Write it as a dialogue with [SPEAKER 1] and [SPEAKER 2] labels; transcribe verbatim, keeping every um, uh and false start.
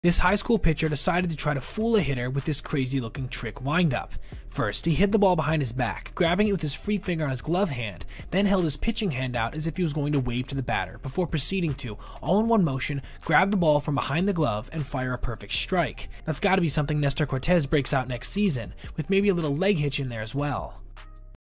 [SPEAKER 1] This high school pitcher decided to try to fool a hitter with this crazy looking trick windup. First, he hid the ball behind his back, grabbing it with his free finger on his glove hand, then held his pitching hand out as if he was going to wave to the batter, before proceeding to, all in one motion, grab the ball from behind the glove and fire a perfect strike. That's gotta be something Nestor Cortez breaks out next season, with maybe a little leg hitch in there as well.